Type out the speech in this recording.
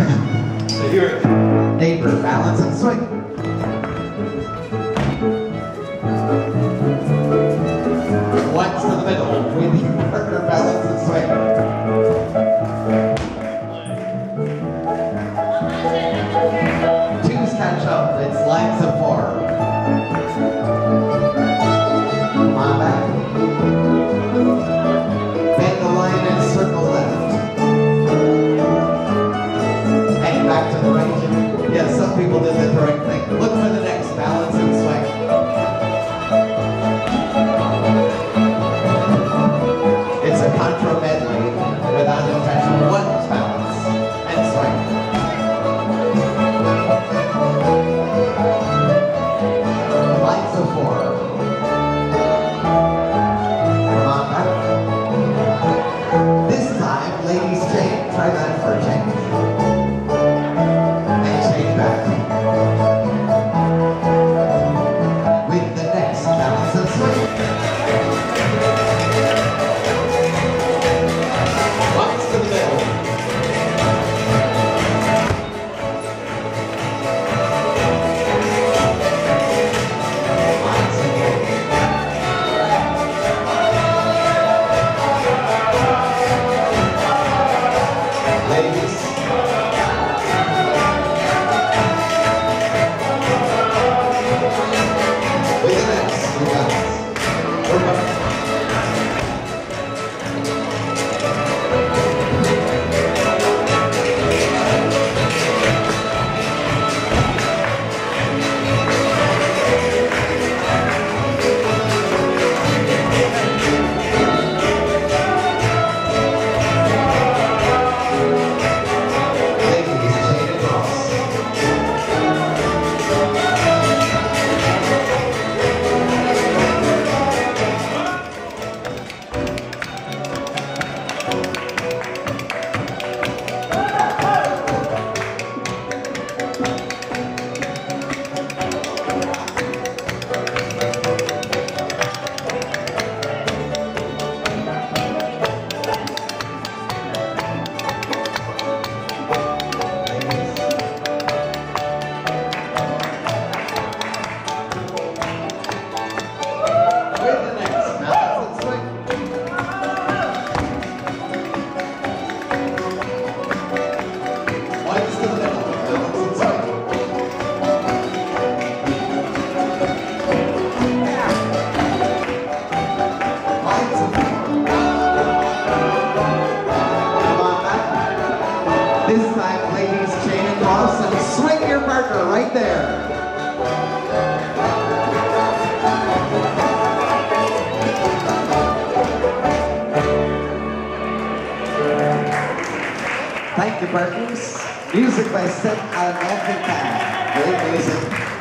So here, Neighbor, balance and swing. Once to the middle, with your partner, balance and swing. Twos catch up, it's lines of 4. Come on back. Bend the line and circle left. And back to the right. Yeah, some people did the correct thing. Look for the next, balance and swing. It's a Contra medley without intention. One's balance and swing. Lines of 4. Come on back. This time, ladies chain. Try that for a change. And change back. With the next, balance and swing. Lines to the middle. Lines of 4. Ladies. With the next, we got it. We're back. Ladies, chain across. With the next, balance and swing. Lines to the middle, balance and swing. Lines of 4. Come on back. This time, ladies, chain across and swing your partner right there. Thank you, partners. Music by Set Great music.